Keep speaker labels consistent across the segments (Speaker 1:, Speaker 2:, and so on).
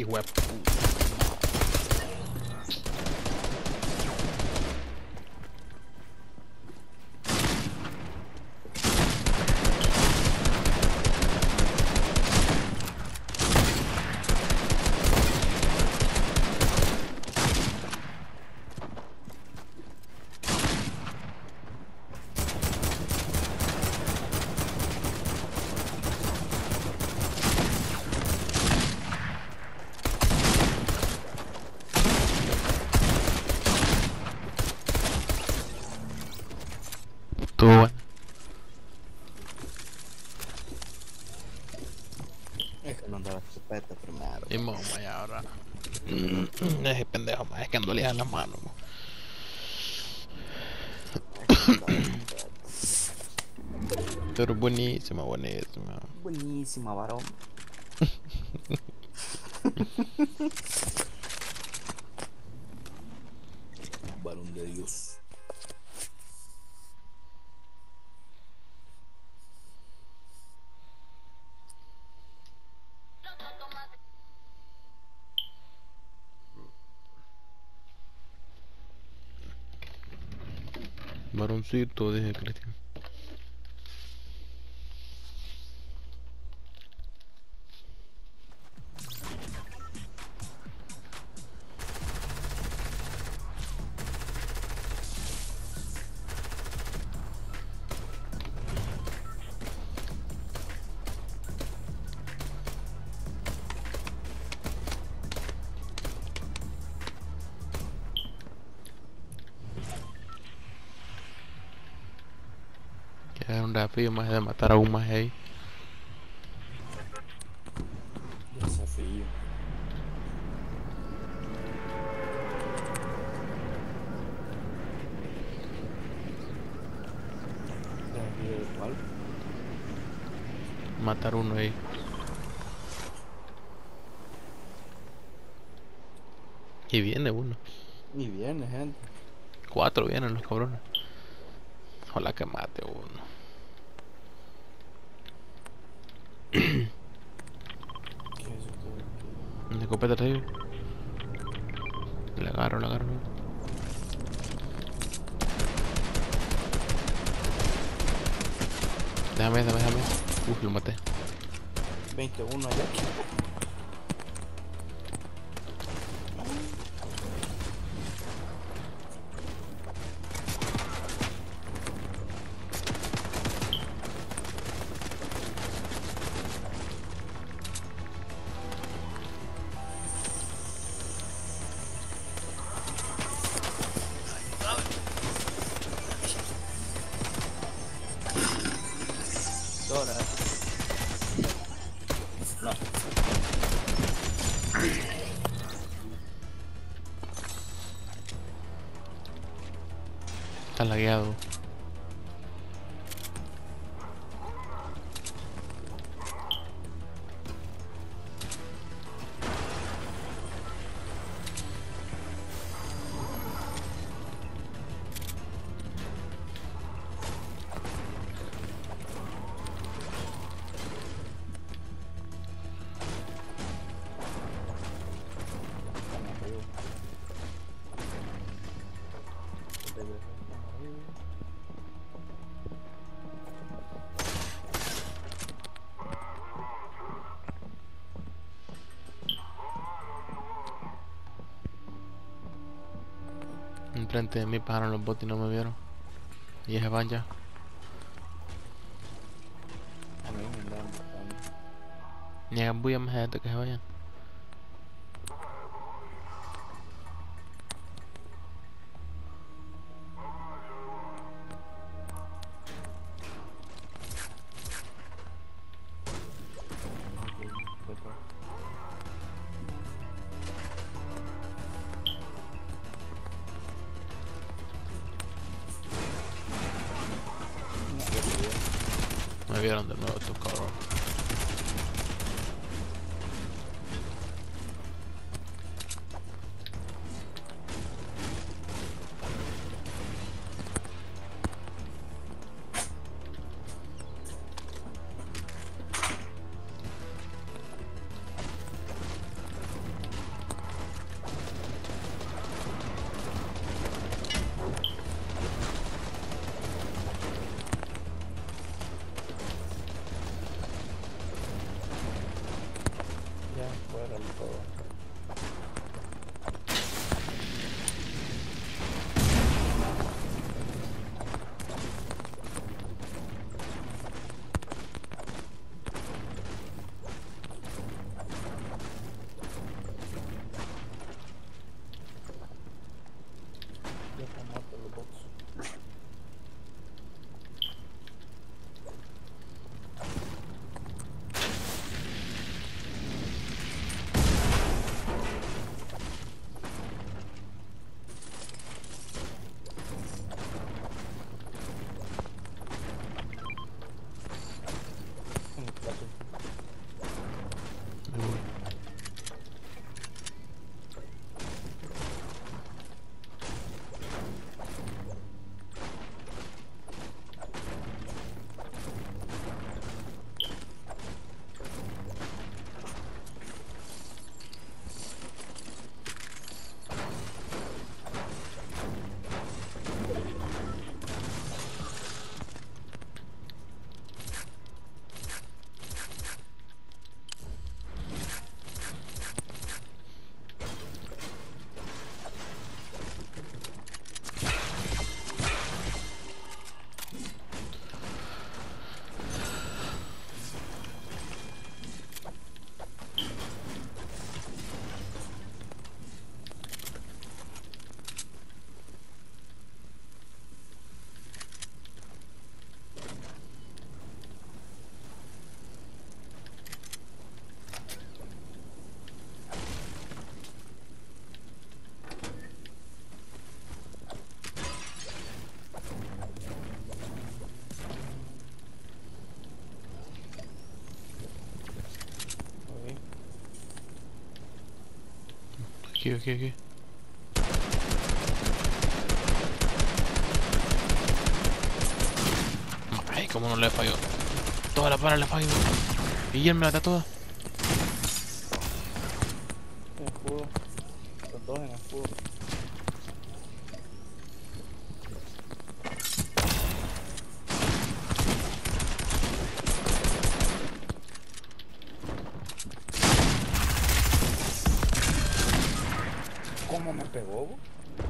Speaker 1: web. Tú,
Speaker 2: Es que no andaba escopeta primero.
Speaker 1: y mamá, y ahora. Ese pendejo, más es que no le dan las manos. Mo.
Speaker 2: Es que no andaba escopeta.
Speaker 1: Pero buenísima, buenísima.
Speaker 2: Buenísima, varón. Varón de Dios.
Speaker 1: Varoncito, dije Cristian. Que era un desafío más de matar a un más ahí.
Speaker 2: Desafío. ¿Desafío de cuál?
Speaker 1: Matar uno ahí. Y viene uno.
Speaker 2: Y viene, gente.
Speaker 1: 4 vienen los cabrones. Ojalá que mate uno.
Speaker 2: ¿Qué es esto de aquí?
Speaker 1: ¿De escopeta arriba? Le agarro, le agarro. Déjame. Uf, lo maté.
Speaker 2: 21 allá. Dora. No.
Speaker 1: Está lagueado. Enfrente de mí pasaron los bots y no me vieron. Y ese van ya.
Speaker 2: A mí me andaban matando.
Speaker 1: Ni hagan bulla más gente que se vayan. Me vieron de nuevo estos cabrones. Aquí. Ay, como no le falló. Toda la para le falló. Y él me la da toda.
Speaker 2: En escudo. Los dos en escudo. ¿Cómo me pegó? Bo?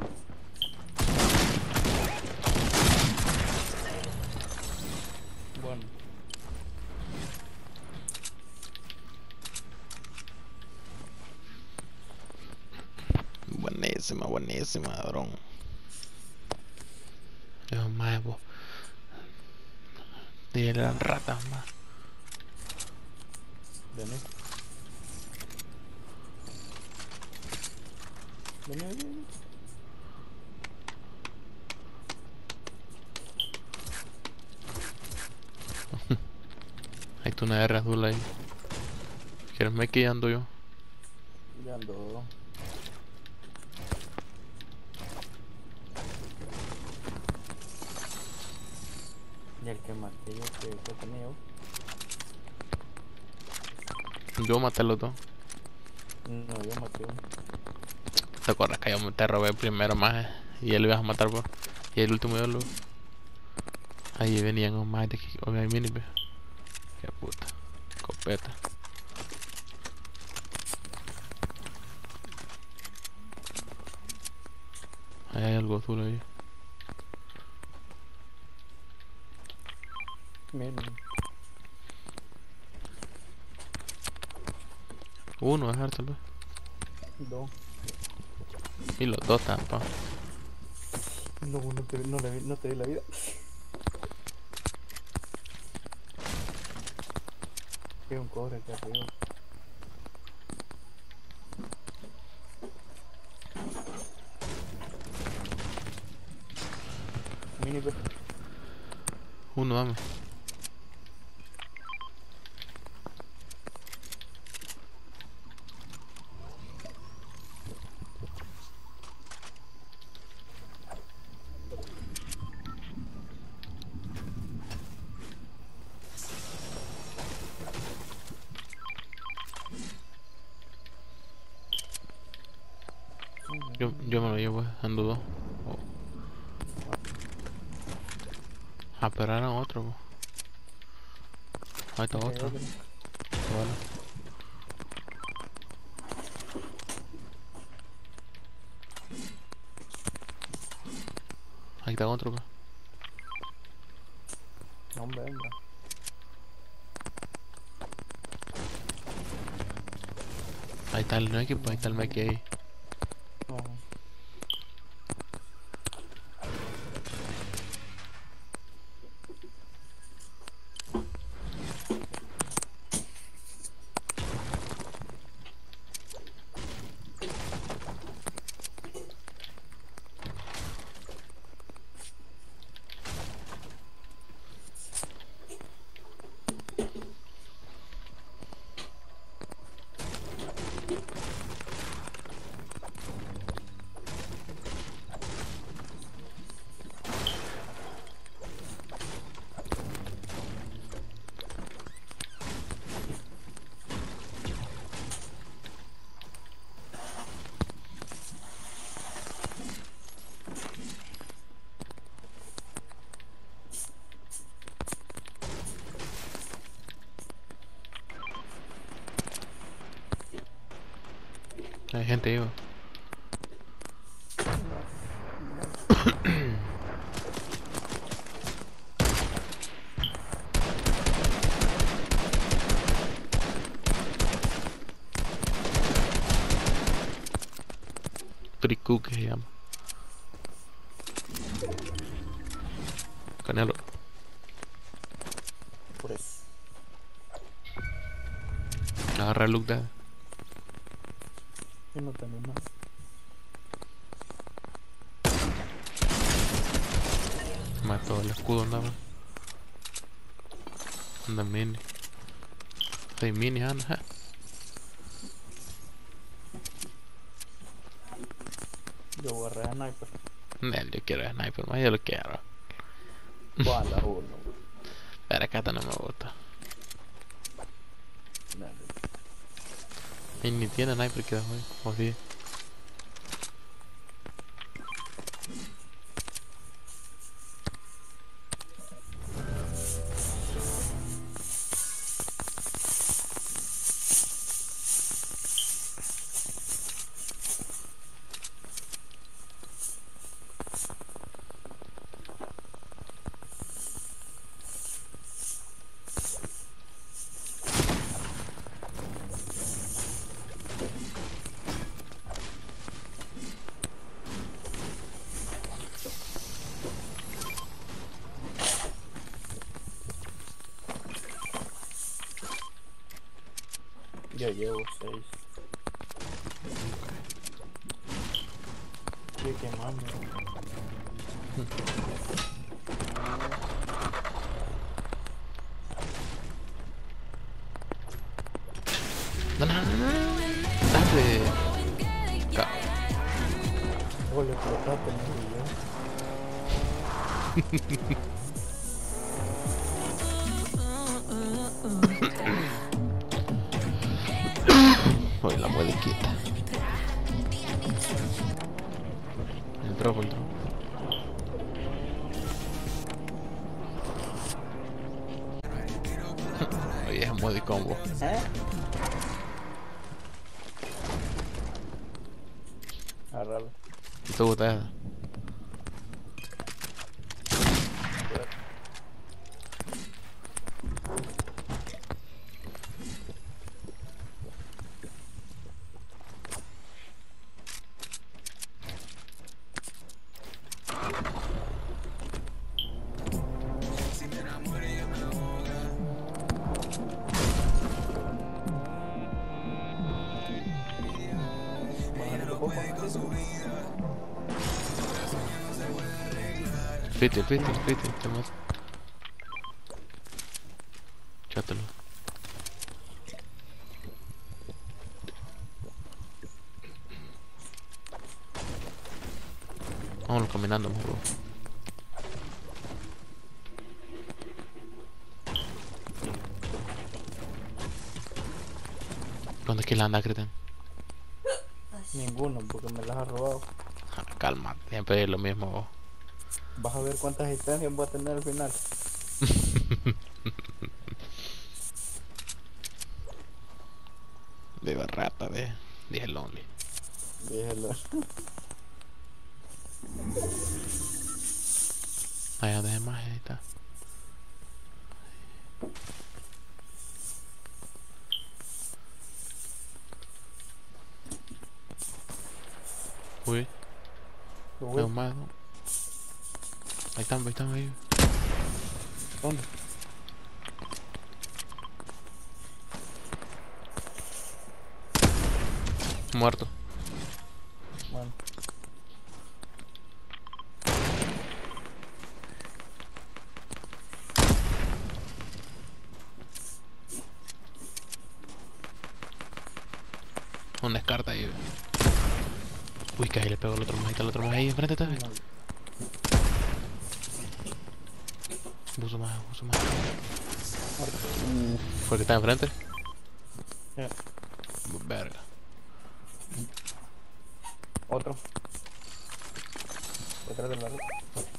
Speaker 2: Bueno.
Speaker 1: Buenísima, dron. Dios más, vos. Y eran ratas más.
Speaker 2: Vení. Vení.
Speaker 1: Hay tú una R azul ahí. ¿Quieres me que ando yo?
Speaker 2: Ya ando. Y el que maté yo que tenía.
Speaker 1: Yo maté a los dos.
Speaker 2: No, yo maté uno.
Speaker 1: ¿Te acuerdas que yo te robé primero más? Y él lo ibas a matar vos. Y el último yo lo... Ahí venían un más de aquí. Oiga, hay mini, ve. Qué puta. Copeta. Ahí hay algo azul ahí.
Speaker 2: Miren.
Speaker 1: Uno, dejar tal vez.
Speaker 2: Dos.
Speaker 1: Y los dos tampa.
Speaker 2: No te vi la vida. Hay un cobre aquí arriba. Mini pe.
Speaker 1: Uno, dame. Yo me lo llevo, ando dos. Oh. Ah, pero eran otro, po. Ahí está
Speaker 2: Ok,
Speaker 1: otro.
Speaker 2: otro.
Speaker 1: Vale. Ahí está otro, po.
Speaker 2: Hombre, venga.
Speaker 1: Ahí está el no equipo, ahí está el Meki ahí.
Speaker 2: No.
Speaker 1: Hay gente ahí, po. Tricu que se llama. Canelo.
Speaker 2: Por eso.
Speaker 1: Agarra el look de...
Speaker 2: Yo no tengo más.
Speaker 1: Mató el escudo, andaba. Anda mini. 6 mini, anda.
Speaker 2: Yo voy a re sniper.
Speaker 1: Nel, yo quiero sniper, más yo lo quiero.
Speaker 2: Voy a andar uno.
Speaker 1: Pero acá no me gusta.
Speaker 2: Dale.
Speaker 1: Y ni tiene sniper que hoy, o sí.
Speaker 2: Yo llevo 6. Estoy quemando.
Speaker 1: No, no, no, no, no. Dale.
Speaker 2: Oh, le explotaste, no
Speaker 1: Hoy la mueliquita. El drop, el drop. Oye, es muy de combo.
Speaker 2: ¿Eh? Agárralo.
Speaker 1: ¿Y te gusta esa? Fíjate, te mato. Chátelo. Vámonos caminando, mejor. ¿Dónde es que la anda, Creten?
Speaker 2: Ninguno, porque me las ha robado.
Speaker 1: Calma, siempre es lo mismo.
Speaker 2: Vas a ver cuántas instancias voy a tener al final.
Speaker 1: De rata, dije lonely.
Speaker 2: Déjelo.
Speaker 1: Ahí donde hay más, ahí está. Uy,
Speaker 2: Uy,
Speaker 1: hay más, ¿no? Ahí están, ahí.
Speaker 2: ¿dónde?
Speaker 1: Muerto.
Speaker 2: Bueno,
Speaker 1: Una descarta ahí. Uy, que ahí le pego al otro más, ahí está el otro más ahí, enfrente está.
Speaker 2: no.
Speaker 1: Buzo más.
Speaker 2: Muerto.
Speaker 1: ¿Fue el que está enfrente?
Speaker 2: Ya.
Speaker 1: Verga.
Speaker 2: Otro. Detrás del barrio.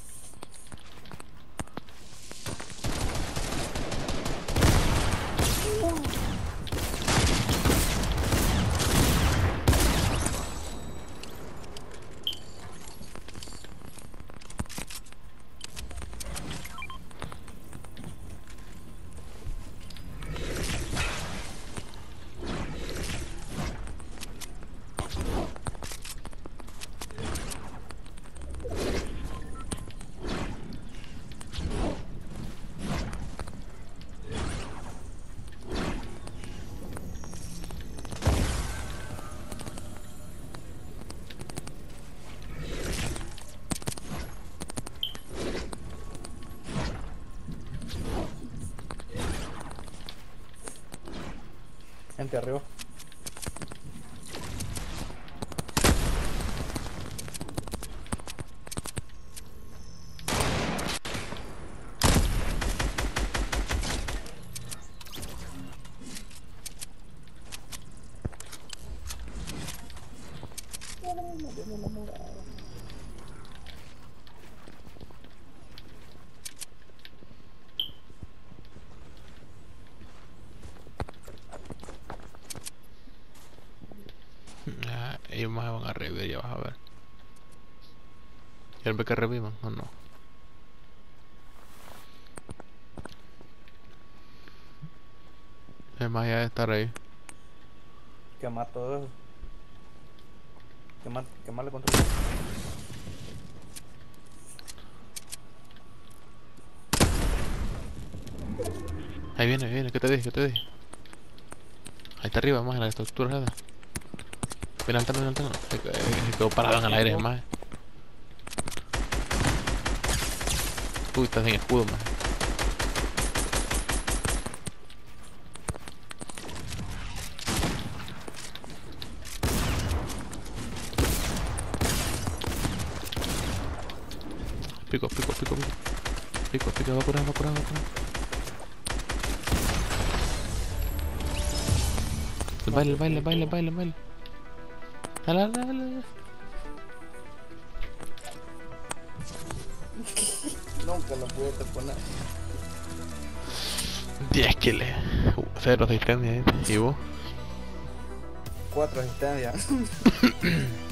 Speaker 2: Gente arriba.
Speaker 1: revivir, ya vas a ver. ¿Quieres ver que revivan o no? Es más, ya de estar ahí.
Speaker 2: Quemar todo eso. Quemarle control.
Speaker 1: Ahí viene, ¿qué te dije? ¿Qué te dije? Ahí está arriba, más en la estructura esa. Viene saltando. Se quedó parado en el aire, más. Uy, estás sin escudo, más. Pico, va por ahí. El baile. Dale.
Speaker 2: Nunca lo pude poner.
Speaker 1: 10 kills. 0 asistencia, ¿y vos?
Speaker 2: 4 asistencias.